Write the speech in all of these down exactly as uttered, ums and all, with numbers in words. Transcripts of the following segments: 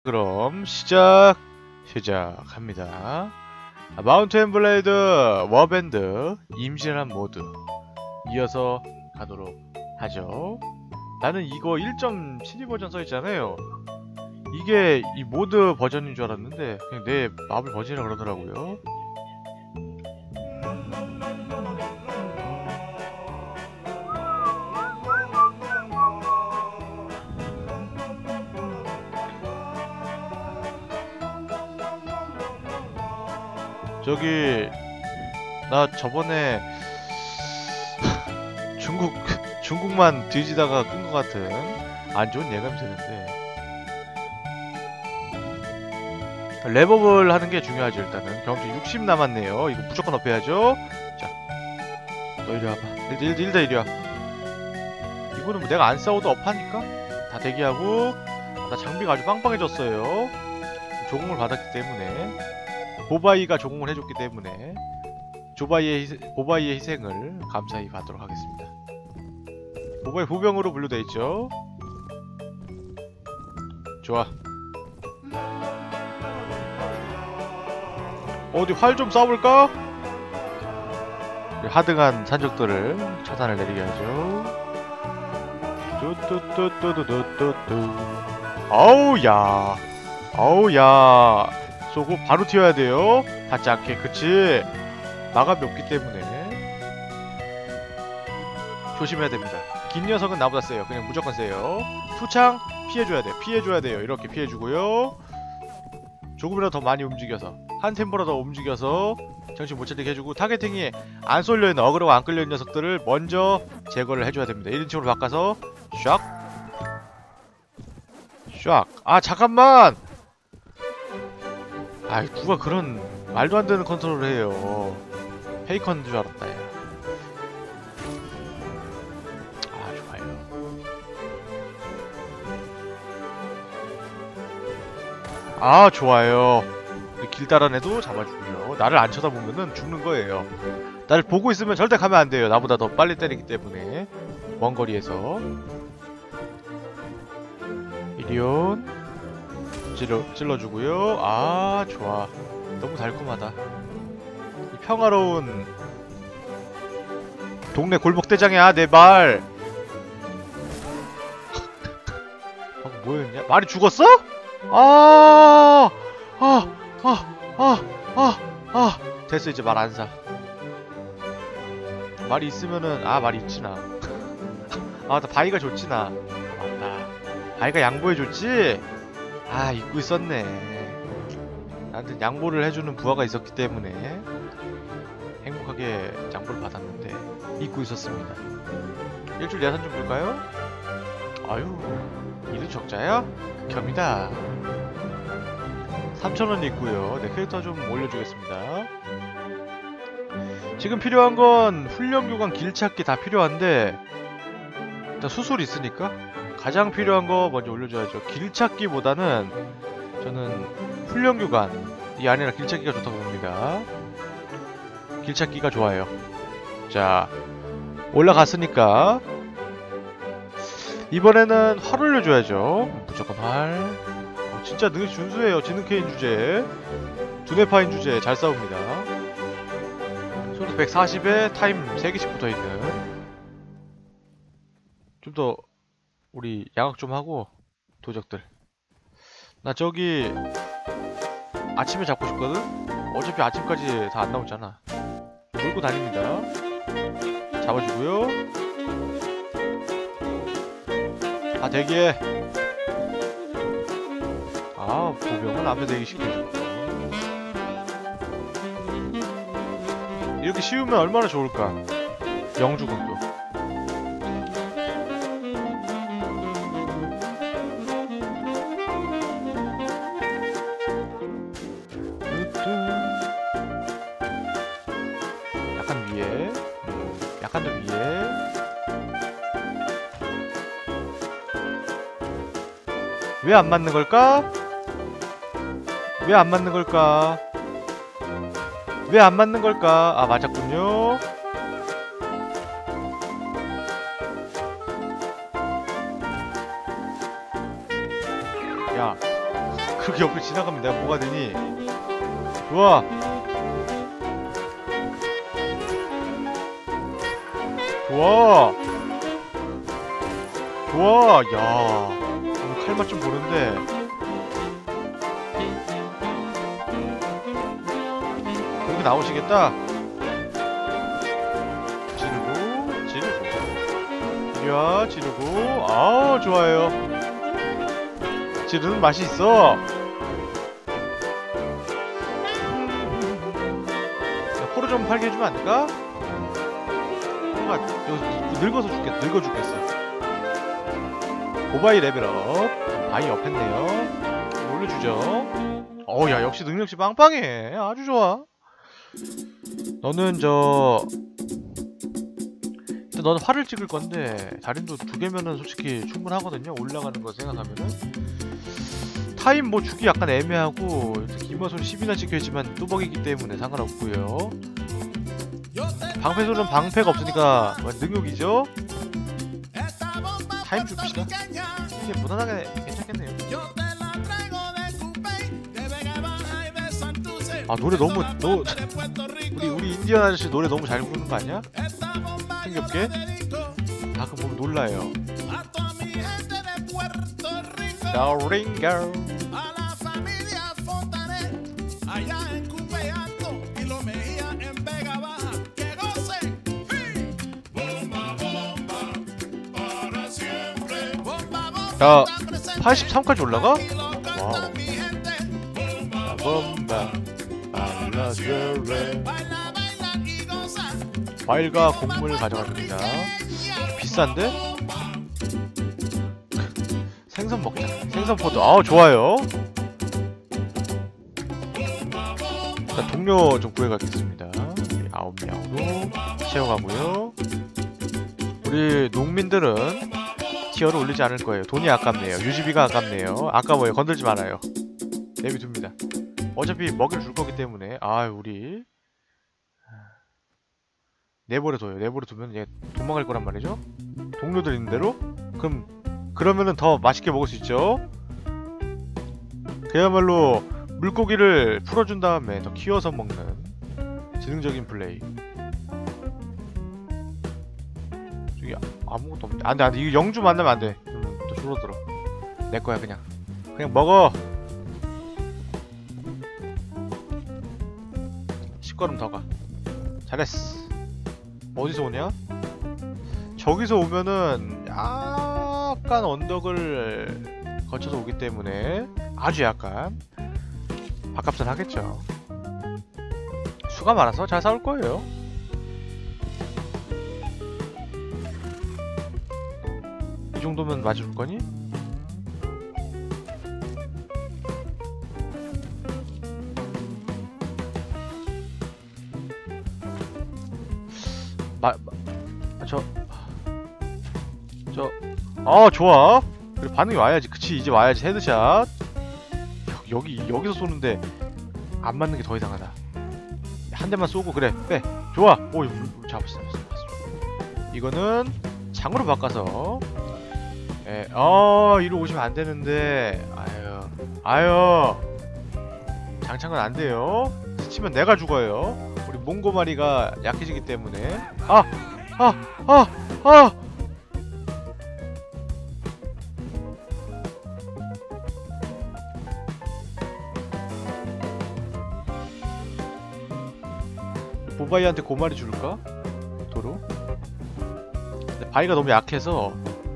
그럼 시작 시작합니다. 마운트 앤 블레이드 워밴드 임진한 모드 이어서 가도록 하죠. 나는 이거 일 점 칠이 버전 써있잖아요. 이게 이 모드 버전인 줄 알았는데 그냥 내 마블 버전이라 그러더라고요. 저기 나 저번에 중국 중국만 뒤지다가 끈 것 같은 안 좋은 예감이 드는데 랩업을 하는 게 중요하죠. 일단은 경험치 육십 남았네요. 이거 무조건 업해야죠. 자, 너 이리 와봐. 일단 일단 일단 이리 와. 이거는 뭐 내가 안 싸워도 업하니까 다 대기하고. 나 장비가 아주 빵빵해졌어요. 조공을 받았기 때문에. 보바이가 조공을 해줬기 때문에 조바이의 희생, 보바이의 희생을 감사히 받도록 하겠습니다. 보바이 보병으로 분류되어 있죠. 좋아. 어디 활 좀 쏴볼까? 하등한 산적들을 차단을 내리게 하죠. 뚜뚜뚜뚜뚜뚜뚜. 아우야 아우야 쏘고 바로 튀어야 돼요. 닿지 않게. 그치. 마감이 없기 때문에 조심해야 됩니다. 긴 녀석은 나보다 세요. 그냥 무조건 세요. 투창 피해줘야 돼. 피해줘야 돼요. 이렇게 피해주고요. 조금이라도 더 많이 움직여서 한 템포라도 더 움직여서 정신 못 차리게 해주고, 타겟팅이 안 쏠려있는 어그로가 안 끌려있는 녀석들을 먼저 제거를 해줘야 됩니다. 일 인칭으로 바꿔서 샥 샥. 아 잠깐만. 아이 누가 그런 말도 안 되는 컨트롤을 해요. 페이컨인 줄 알았다 야. 아 좋아요. 아 좋아요. 길 따라 내도 잡아주고요. 나를 안 쳐다보면은 죽는 거예요. 나를 보고 있으면 절대 가면 안 돼요. 나보다 더 빨리 때리기 때문에. 먼 거리에서 이리온 찔러, 찔러주고요. 아 좋아. 너무 달콤하다. 이 평화로운 동네 골목대장이야 내 말. 방금 뭐였냐? 말이 죽었어? 아, 아, 아, 아, 아, 아. 됐어. 이제 말 안 사. 말이 있으면은 아 말이 있지나. 아 맞다. 바위가 좋지나. 아, 맞다. 바위가 양보해줬지? 아 잊고 있었네. 나한테 양보를 해주는 부하가 있었기 때문에 행복하게 양보를 받았는데 잊고 있었습니다. 일주일 예산 좀 볼까요? 아유 이는 적자야? 극혐이다. 삼천 원 있고요. 네, 캐릭터 좀 올려주겠습니다. 지금 필요한 건 훈련교관 길찾기 다 필요한데 일단 수술 있으니까 가장 필요한 거 먼저 올려줘야죠. 길찾기보다는 저는 훈련교관이 아니라 길찾기가 좋다고 봅니다. 길찾기가 좋아요. 자 올라갔으니까 이번에는 활 올려줘야죠. 무조건 활. 어, 진짜 능력 준수해요. 지능케인 주제, 두뇌파인 주제 잘 싸웁니다. 소리 백사십에 타임 세 개씩 붙어있는. 좀 더 우리 양악 좀 하고. 도적들 나 저기 아침에 잡고 싶거든? 어차피 아침까지 다 안 나오잖아. 놀고 다닙니다. 잡아주고요. 아 대기해. 아 보병은 앞에 대기시켜주고. 이렇게 쉬우면 얼마나 좋을까. 영주군도 약간 위에, 약간 더 위에. 왜 안 맞는 걸까? 왜 안 맞는 걸까? 왜 안 맞는 걸까? 아 맞았군요. 야 그렇게 옆에 지나가면 내가 뭐가 되니? 좋아. 좋아. 좋아. 야, 오늘 칼맛 좀 보는데. 공이 나오시겠다. 지르고 지르고 이리와 지르고. 아, 좋아요. 지르는 맛이 있어. 코로 좀 팔게 해주면 안 될까? 코가 늙어서 죽겠, 늙어 죽겠어. 고바이 레벨업. 바이 업했네요. 올려주죠. 어우야, 역시 능력치 빵빵해. 아주 좋아. 너는 저 일단 너는 활을 찍을 건데 달인도 두 개면은 솔직히 충분하거든요. 올라가는 거 생각하면은. 타임 뭐 주기 약간 애매하고 기마소리 십이나 찍혀있지만 뚜벅이기 때문에 상관없고요. 방패소는 방패가 없으니까 뭐 능욕이죠? 타임 줍시다. 이게 무난하게 괜찮겠네요. 아, 노래 너무 너 우리 우리 인디언 아저씨 노래 너무 잘 부르는 거 아니야? 흥겹게? 가끔 보면 놀라요. Darling girl. 야, 팔십삼까지 올라가? 와우. bomba, baila girl. 과일과 곡물 가져갑니다. 비싼데? 생선 먹자. 생선 포도. 아우, 좋아요. 일단 동료 좀 구해가겠습니다. 아홉 명으로 채워가고요. 우리 농민들은 티어를 올리지 않을 거예요. 돈이 아깝네요. 유지비가 아깝네요. 아까워요. 건들지 말아요. 내비둡니다. 어차피 먹이를 줄 거기 때문에. 아, 우리 내버려둬요. 내버려두면 얘 도망갈 거란 말이죠. 동료들 있는 대로. 그럼 그러면은 더 맛있게 먹을 수 있죠. 그야말로 물고기를 풀어준 다음에 더 키워서 먹는 지능적인 플레이. 저기 아무것도 없네. 안돼 안돼, 이거 영주 만나면 안돼. 음, 또 줄어들어. 내 거야. 그냥 그냥 먹어. 십 걸음 더 가. 잘했어. 어디서 오냐? 저기서 오면은 약간 언덕을 거쳐서 오기 때문에 아주 약간 밥값은 하겠죠. 수가 많아서 잘 싸울 거예요. 이 정도면 맞을 거니? 마, 마, 저, 저, 아, 좋아. 그래, 반응이 와야지. 그치, 이제 와야지. 헤드샷. 여기, 여기서 쏘는데 안 맞는 게 더 이상하다. 한 대만 쏘고, 그래, 빼. 좋아. 오, 잡았어, 잡았어, 잡았어. 이거는 장으로 바꿔서. 에, 어, 이리로 오시면 안 되는데. 아유, 아유. 장창은 안 돼요. 스치면 내가 죽어요. 우리 몽고마리가 약해지기 때문에. 아! 아! 아! 아! 보바이한테 고마리 줄까? 도로? 근데 바이가 너무 약해서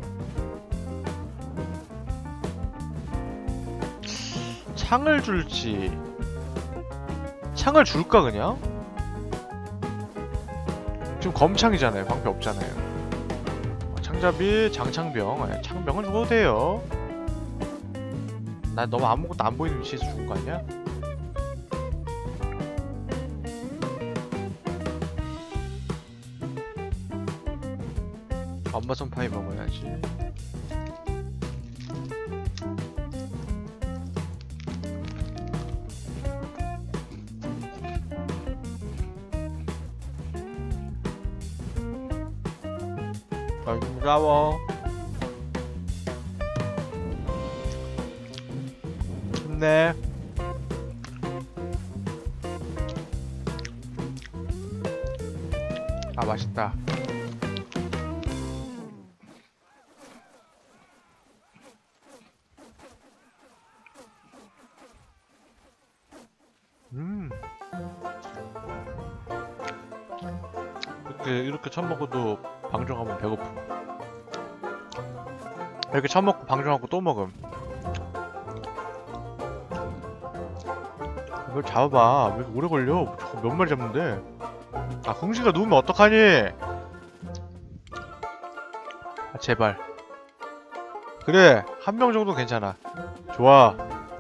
창을 줄지. 창을 줄까 그냥? 지금 검창이잖아요. 방패 없잖아요. 창잡이, 장창병. 아니, 창병은 죽어도 돼요. 난 너무 아무것도 안 보이는 위치에서 죽은 거 아니야? 엄마손 파이 먹어야지. 반가워. 맛있네. 아 맛있다. 음 이렇게 이렇게 처먹어도 방종하면 배고픔. 이렇게 처먹고 방종하고 또 먹음. 이걸 잡아봐. 왜 이렇게 오래 걸려? 자꾸 몇 마리 잡는데. 아 궁시가 누우면 어떡하니? 아 제발. 그래 한 명 정도 괜찮아. 좋아.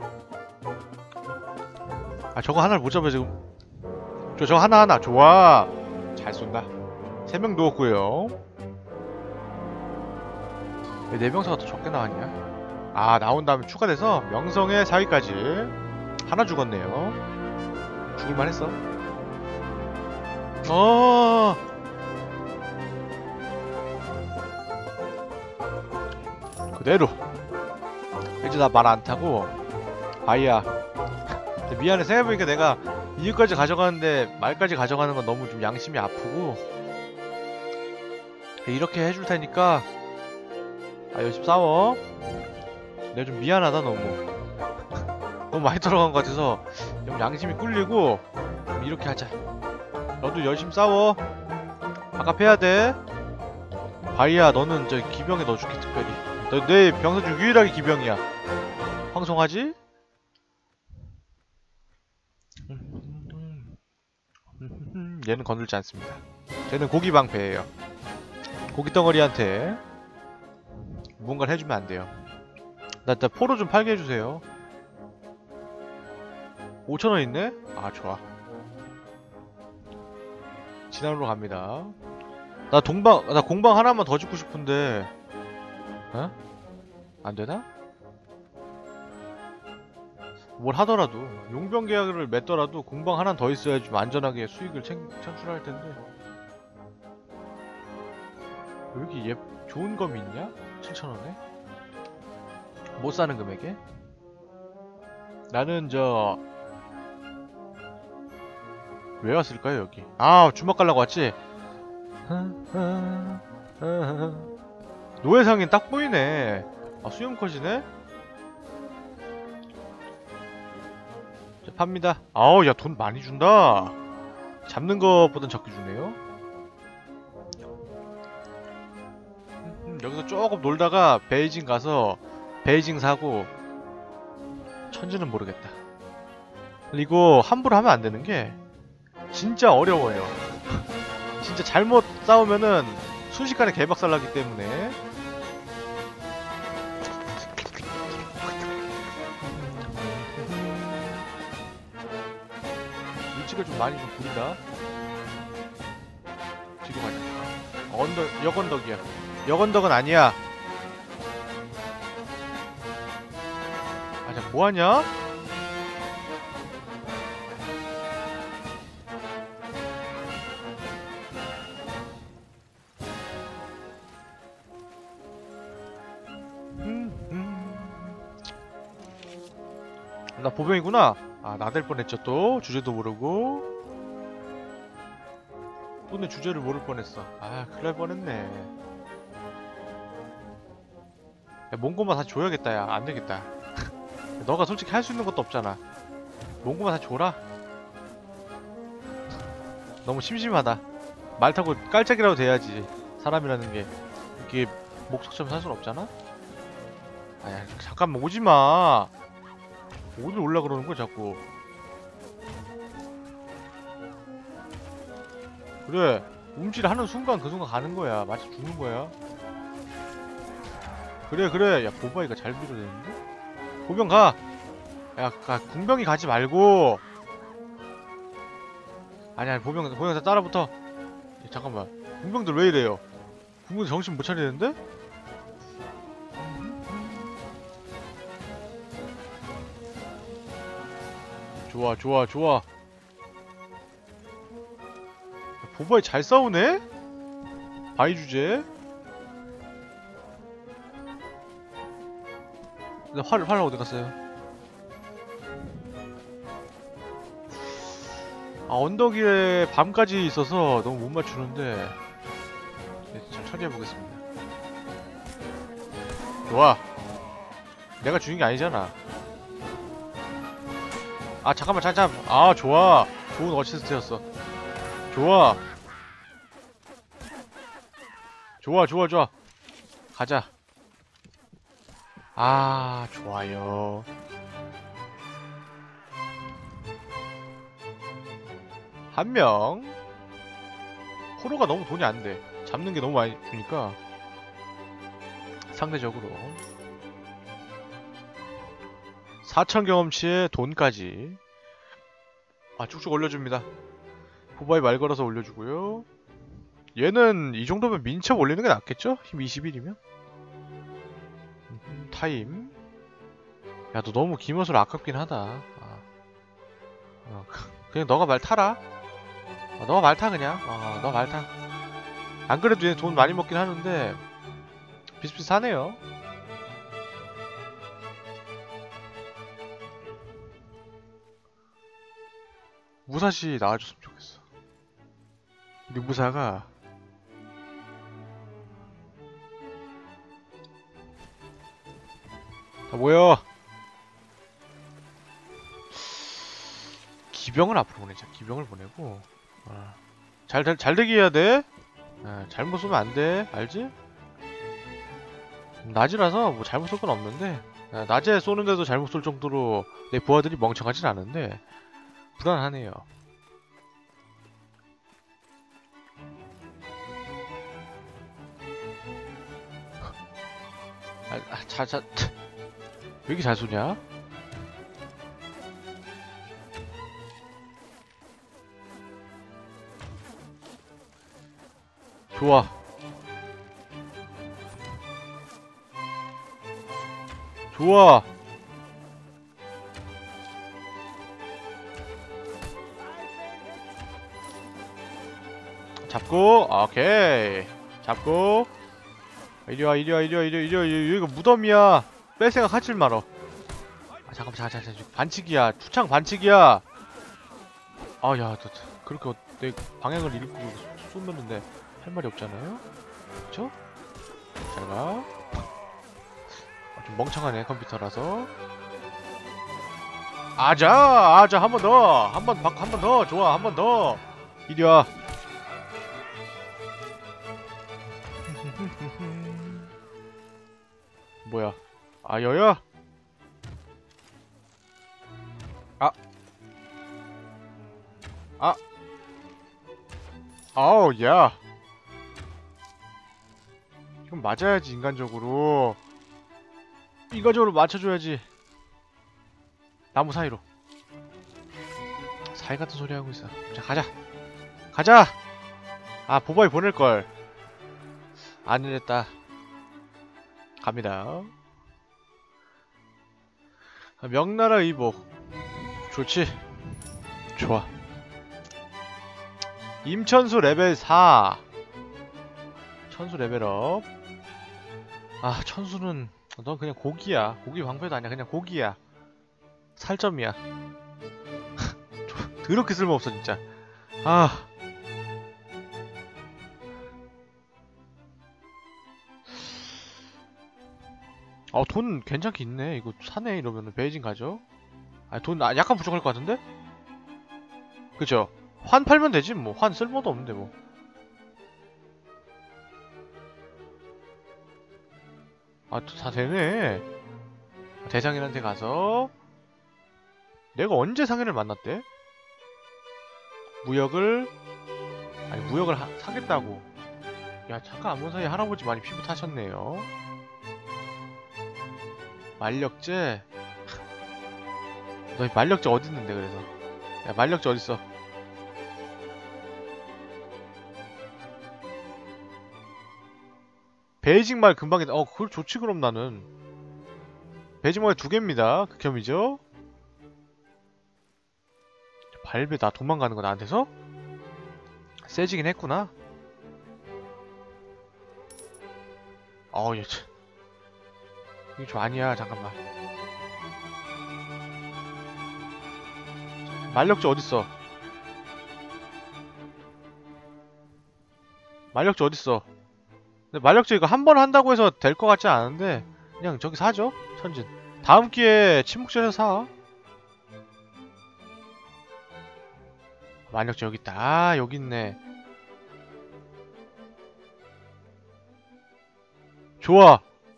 아 저거 하나를 못 잡아 지금. 저 저거 하나하나 좋아. 잘 쏜다. 세 명 누웠고요. 왜 네 명사가 더 적게 나왔냐? 아 나온 다음에 추가돼서 명성의 사 위까지 하나 죽었네요. 죽을만 했어. 어 그대로. 이제 나 말 안 타고 바이야. 미안해. 생각해보니까 내가 이유까지 가져가는데 말까지 가져가는 건 너무 좀 양심이 아프고. 이렇게 해줄 테니까 아 열심히 싸워. 내가 좀 미안하다. 너무 너무 많이 들어간 것 같아서 좀 양심이 꿀리고 이렇게 하자. 너도 열심히 싸워. 바깥 돼. 바이야 너는 저 기병에 넣어줄게. 특별히 너 내 병사 중 유일하게 기병이야. 황송하지? 얘는 건들지 않습니다. 쟤는 고기 방패예요. 고기 덩어리한테 뭔가를 해주면 안 돼요. 나 일단 포로 좀 팔게 해주세요. 오천 원 있네? 아 좋아. 진안으로 갑니다. 나 동방, 나 공방 하나만 더 짓고 싶은데 어? 안되나? 뭘 하더라도 용병 계약을 맺더라도 공방 하나 더 있어야 좀 안전하게 수익을 챙, 창출할 텐데. 여기 예 좋은 검이 있냐? 칠천 원에? 못 사는 금액에? 나는 저 왜 왔을까요 여기? 아 주먹 갈라고 왔지? 노예상인 딱 보이네. 아 수염 컷이네? 자, 팝니다. 아우 야 돈 많이 준다. 잡는 것보단 적게 주네요. 음, 여기서 조금 놀다가 베이징 가서 베이징 사고. 천지는 모르겠다. 그리고 함부로 하면 안 되는 게 진짜 어려워요. 진짜 잘못 싸우면은 순식간에 개박살 나기 때문에. 위치가 좀 많이 좀 구리다. 뒤로 가자. 언덕, 역언덕이야. 역언덕은 아니야. 아, 자, 뭐하냐? 나 보병이구나. 아 나댈 뻔했죠 또. 주제도 모르고 또 내 주제를 모를 뻔했어. 아 큰일날 뻔했네. 야 몽고만 다 줘야겠다. 야 안되겠다. 너가 솔직히 할 수 있는 것도 없잖아. 몽고만 다 줘라. 너무 심심하다. 말 타고 깔짝이라도 돼야지. 사람이라는 게 이게 목석처럼 살 순 없잖아. 아야 잠깐만 오지마. 어딜 올라 그러는 거야 자꾸. 그래 움찔 하는 순간 그 순간 가는 거야. 마치 죽는 거야. 그래 그래. 야 보바이가 잘 밀어내는데? 보병 가. 야 가, 궁병이 가지 말고. 아니 아니 보병 보병 다 따라붙어. 야, 잠깐만 궁병들 왜 이래요? 궁병들 정신 못 차리는데? 좋아 좋아 좋아. 보바이 잘 싸우네? 바이 주제. 근데 활, 활 어디 갔어요? 아, 언덕 위에 밤까지 있어서 너무 못 맞추는데 네, 잘 처리해보겠습니다. 좋아. 내가 죽인 게 아니잖아. 아 잠깐만 잠깐. 아 좋아. 좋은 어시스트였어. 좋아. 좋아 좋아 좋아. 가자. 아 좋아요. 한 명. 호로가 너무 돈이 안 돼. 잡는 게 너무 많이 주니까 상대적으로 사천 경험치에 돈까지 아 쭉쭉 올려줍니다. 포바이 말 걸어서 올려주고요. 얘는 이 정도면 민첩 올리는 게 낫겠죠? 힘 이십일이면 음, 타임. 야 너 너무 기머스로 아깝긴 하다. 아. 어, 그냥 너가 말 타라. 어, 너가 말 타 그냥. 어, 너 말 타. 안 그래도 얘 돈 많이 먹긴 하는데 비슷비슷하네요. 무사시 나와줬으면 좋겠어. 근데 무사가 자 모여. 기병을 앞으로 보내자. 기병을 보내고 아, 잘, 잘, 잘 되게 해야 돼. 아, 잘못 쏘면 안 돼. 알지? 낮이라서 뭐 잘못 쏠 건 없는데 아, 낮에 쏘는데도 잘못 쏠 정도로 내 부하들이 멍청하진 않은데 불안하네요. 아, 아, 자, 자, 왜 이렇게 잘 쏘냐? 좋아. 좋아. 잡고, 오케이. 잡고. 이리와, 이리와, 이리와, 이리와, 이리와, 여기가 무덤이야. 뺄 생각 하질 말어. 아, 잠깐만, 잠깐만, 잠깐만. 반칙이야. 투창 반칙이야. 아, 야, 너, 그렇게 내 방향을 잃고 쏘면은 할 말이 없잖아요? 그쵸? 잘 가. 아, 좀 멍청하네, 컴퓨터라서. 아자! 아자, 한 번 더! 한 번, 한 번 더! 좋아, 한 번 더! 이리와. 뭐야? 아, 여야? 아. 아. 아우, 야. 이건 맞아야지, 인간적으로. 인간적으로 맞춰줘야지. 나무 사이로. 사이 같은 소리 하고 있어. 자, 가자. 가자! 아, 보바이 보낼걸. 안 이랬다. 갑니다. 명나라 의복. 좋지? 좋아. 임천수 레벨 사. 천수 레벨업. 아, 천수는 넌 그냥 고기야. 고기 방패도 아니야. 그냥 고기야. 살점이야. 더럽게 쓸모없어 진짜. 아. 어, 돈 괜찮게 있네. 이거 사네. 이러면은 베이징 가죠. 아, 돈 아, 약간 부족할 것 같은데? 그쵸? 환 팔면 되지 뭐. 환 쓸모도 없는데 뭐. 아, 다 되네. 대상인한테 가서 내가 언제 상인을 만났대? 무역을 아니 무역을 하, 사겠다고. 야, 잠깐 안 본 사이에 할아버지 많이 피부 타셨네요. 만력제. 너 만력제 어딨는데 그래서. 야, 만력제 어딨어? 베이징 말 금방 했다. 어, 그걸 좋지 그럼 나는. 베이징 말 두 개입니다. 극혐이죠? 발베 나 도망가는 거 나한테서? 세지긴 했구나. 어우, 얘 참. 이게 좀 아니야. 잠깐만. 만력제 어딨어? 만력제 어딨어? 근데 만력제 이거 한 번 한다고 해서 될 것 같지 않은데 그냥 저기 사죠? 천진. 다음 기회에 침묵전에서 사. 만력제 여기 있다. 아, 여기 있네. 좋아.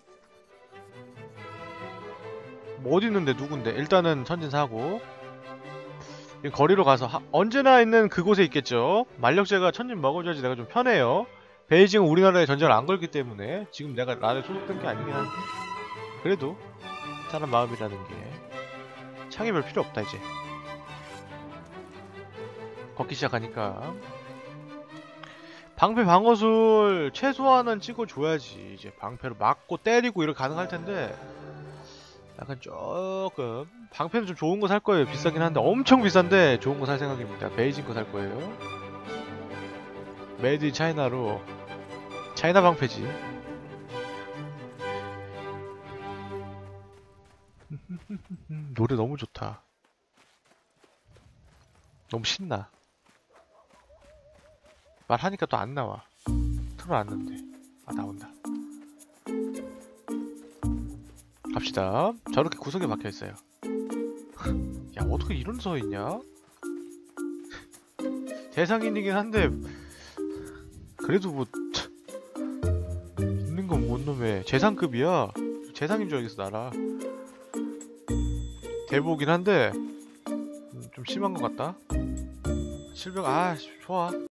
뭐 어디 있는데 누군데? 일단은 천진 사고. 거리로 가서 하, 언제나 있는 그곳에 있겠죠. 만력제가 천진 먹어줘야지 내가 좀 편해요. 베이징은 우리나라에 전쟁을 안 걸기 때문에 지금 내가 란에 소속된 게 아니긴 한데 그래도 사람 마음이라는 게 창이 별 필요 없다 이제. 걷기 시작하니까 방패 방어술 최소한은 찍어줘야지. 이제 방패로 맞고 때리고 이렇게 가능할 텐데 약간 조금 방패는 좀 좋은 거 살 거예요. 비싸긴 한데 엄청 비싼데 좋은 거 살 생각입니다. 베이징 거 살 거예요. 메이드 인 차이나로 차이나 방패지. 노래 너무 좋다. 너무 신나. 말하니까 또 안 나와. 틀어놨는데. 아, 나온다. 갑시다. 저렇게 구석에 박혀있어요. 야, 어떻게 이런 서 있냐? 대상인이긴 한데 그래도 뭐 있는 건 뭔 놈의 재상급이야. 재상인 줄 알겠어 나라. 대보긴 한데 좀 심한 것 같다. 칠백 아 좋아.